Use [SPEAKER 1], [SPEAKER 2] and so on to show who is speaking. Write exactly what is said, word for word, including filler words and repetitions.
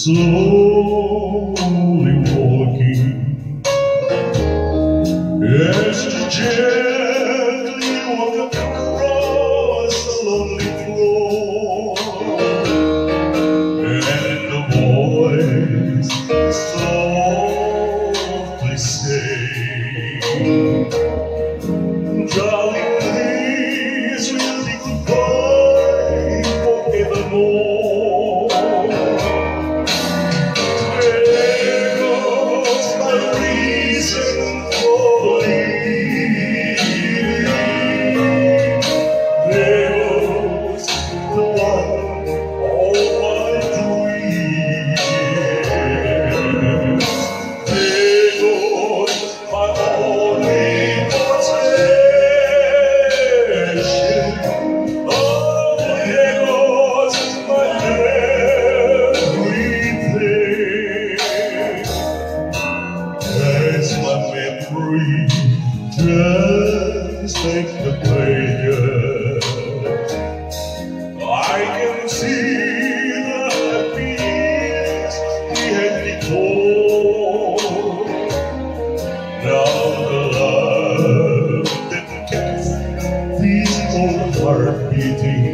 [SPEAKER 1] slowly walking, as you gently walk across the lonely floor, and the voice softly saying, "Darling, please, we'll be goodbye forevermore." Just take the pleasure. I can see the happiness we had before. Now the love that kept these old heart beating